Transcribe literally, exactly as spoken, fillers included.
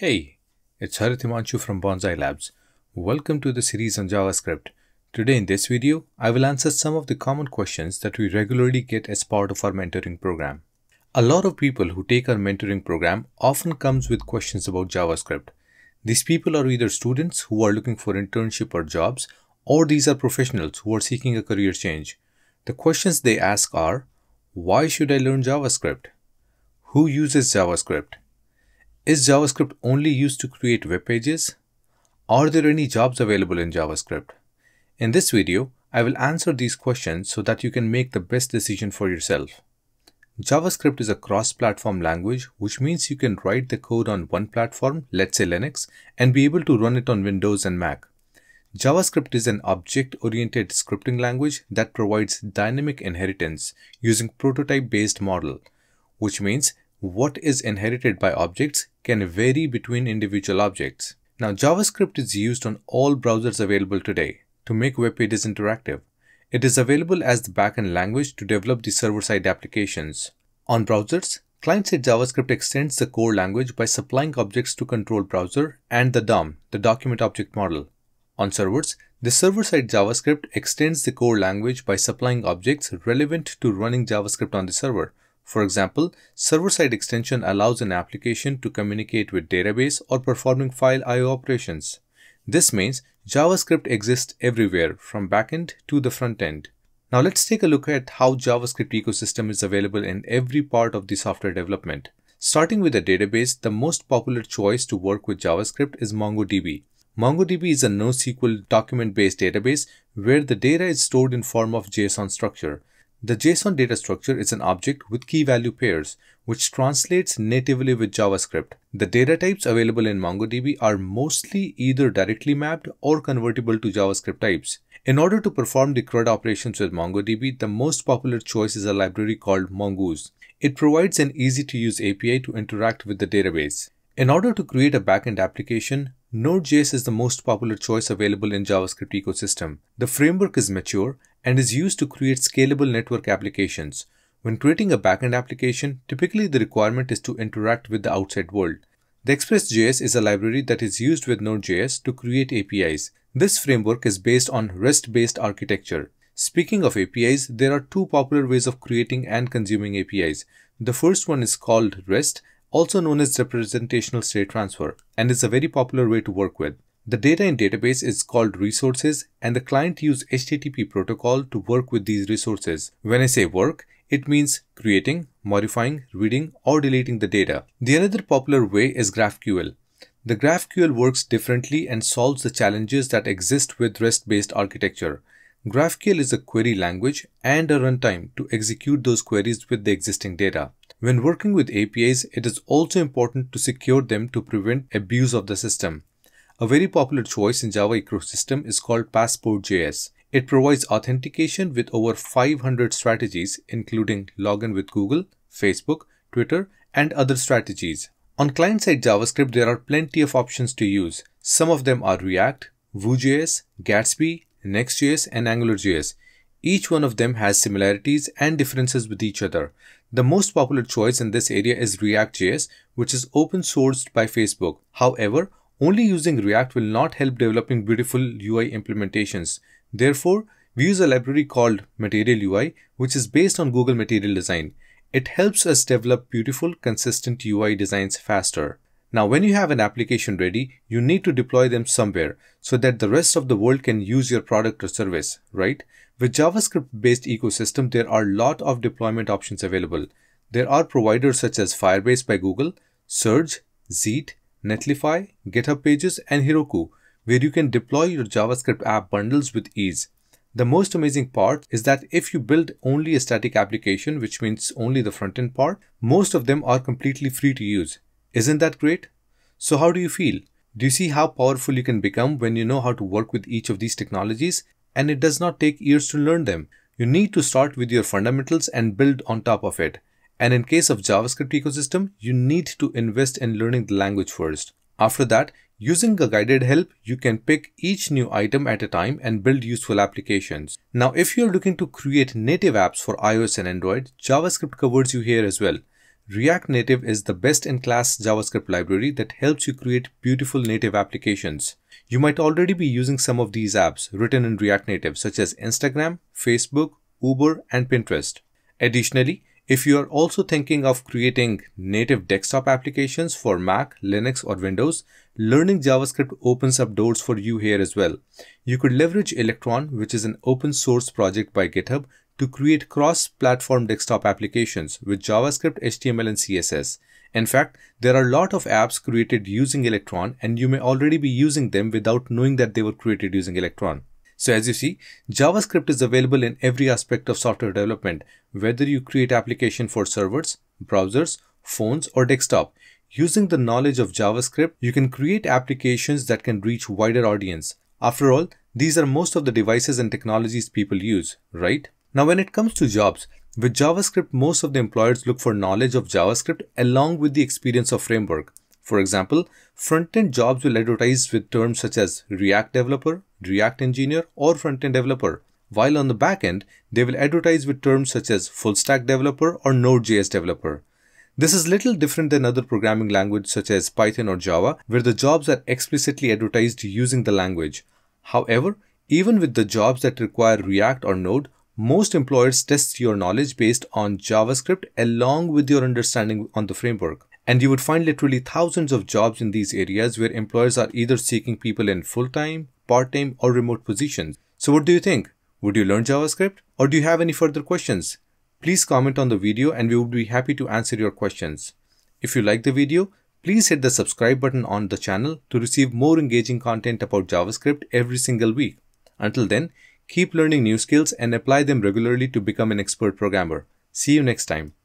Hey, it's Himanshu from bonsaiilabs. Welcome to the series on JavaScript. Today in this video, I will answer some of the common questions that we regularly get as part of our mentoring program. A lot of people who take our mentoring program often comes with questions about JavaScript. These people are either students who are looking for internship or jobs, or these are professionals who are seeking a career change. The questions they ask are, why should I learn JavaScript? Who uses JavaScript? Is JavaScript only used to create web pages? Are there any jobs available in JavaScript? In this video, I will answer these questions so that you can make the best decision for yourself. JavaScript is a cross-platform language, which means you can write the code on one platform, let's say Linux, and be able to run it on Windows and Mac. JavaScript is an object-oriented scripting language that provides dynamic inheritance using prototype-based model, which means what is inherited by objects can vary between individual objects. Now, JavaScript is used on all browsers available today to make web pages interactive. It is available as the backend language to develop the server-side applications. On browsers, client-side JavaScript extends the core language by supplying objects to control browser and the D O M, the document object model. On servers, the server-side JavaScript extends the core language by supplying objects relevant to running JavaScript on the server. For example, server-side extension allows an application to communicate with database or performing file I O operations. This means JavaScript exists everywhere from backend to the front end. Now let's take a look at how JavaScript ecosystem is available in every part of the software development. Starting with a database, the most popular choice to work with JavaScript is MongoDB. MongoDB is a NoSQL document-based database where the data is stored in form of JSON structure. The JSON data structure is an object with key value pairs, which translates natively with JavaScript. The data types available in MongoDB are mostly either directly mapped or convertible to JavaScript types. In order to perform the CRUD operations with MongoDB, the most popular choice is a library called Mongoose. It provides an easy-to-use A P I to interact with the database. In order to create a backend application, Node.js is the most popular choice available in JavaScript ecosystem. The framework is mature and is used to create scalable network applications. When creating a backend application, typically the requirement is to interact with the outside world. The Express.js is a library that is used with Node.js to create A P Is. This framework is based on REST-based architecture. Speaking of A P Is, there are two popular ways of creating and consuming A P Is. The first one is called REST, also known as representational state transfer, and is a very popular way to work with. The data in database is called resources, and the client uses H T T P protocol to work with these resources. When I say work, it means creating, modifying, reading, or deleting the data. The another popular way is GraphQL. The GraphQL works differently and solves the challenges that exist with REST-based architecture. GraphQL is a query language and a runtime to execute those queries with the existing data. When working with A P Is, it is also important to secure them to prevent abuse of the system. A very popular choice in Java ecosystem is called Passport.js. It provides authentication with over five hundred strategies, including login with Google, Facebook, Twitter, and other strategies. On client-side JavaScript, there are plenty of options to use. Some of them are React, Vue.js, Gatsby, Next.js, and AngularJS. Each one of them has similarities and differences with each other. The most popular choice in this area is React.js, which is open sourced by Facebook. However, only using React will not help developing beautiful U I implementations. Therefore, we use a library called Material U I, which is based on Google Material Design. It helps us develop beautiful, consistent U I designs faster. Now, when you have an application ready, you need to deploy them somewhere so that the rest of the world can use your product or service, right? With JavaScript-based ecosystem, there are a lot of deployment options available. There are providers such as Firebase by Google, Surge, Zeet, Netlify, GitHub Pages, and Heroku, where you can deploy your JavaScript app bundles with ease. The most amazing part is that if you build only a static application, which means only the front-end part, most of them are completely free to use. Isn't that great? So how do you feel? Do you see how powerful you can become when you know how to work with each of these technologies? And it does not take years to learn them. You need to start with your fundamentals and build on top of it. And in case of JavaScript ecosystem, you need to invest in learning the language first. After that, using a guided help, you can pick each new item at a time and build useful applications. Now, if you're looking to create native apps for iOS and Android, JavaScript covers you here as well. React Native is the best-in-class JavaScript library that helps you create beautiful native applications. You might already be using some of these apps written in React Native, such as Instagram, Facebook, Uber, and Pinterest. Additionally, if you are also thinking of creating native desktop applications for Mac, Linux, or Windows, learning JavaScript opens up doors for you here as well. You could leverage Electron, which is an open source project by GitHub, to create cross-platform desktop applications with JavaScript, H T M L, and C S S. In fact, there are a lot of apps created using Electron, and you may already be using them without knowing that they were created using Electron. So as you see, JavaScript is available in every aspect of software development, whether you create application for servers, browsers, phones, or desktop. Using the knowledge of JavaScript, you can create applications that can reach wider audience. After all, these are most of the devices and technologies people use, right? Now, when it comes to jobs, with JavaScript, most of the employers look for knowledge of JavaScript along with the experience of framework. For example, front-end jobs will advertise with terms such as React Developer, React Engineer, or Front-end Developer, while on the back end, they will advertise with terms such as FullStack Developer or Node.js Developer. This is little different than other programming languages such as Python or Java, where the jobs are explicitly advertised using the language. However, even with the jobs that require React or Node, most employers test your knowledge based on JavaScript along with your understanding on the framework. And you would find literally thousands of jobs in these areas where employers are either seeking people in full-time, part-time, or remote positions. So what do you think? Would you learn JavaScript? Or do you have any further questions? Please comment on the video and we would be happy to answer your questions. If you like the video, please hit the subscribe button on the channel to receive more engaging content about JavaScript every single week. Until then, keep learning new skills and apply them regularly to become an expert programmer. See you next time.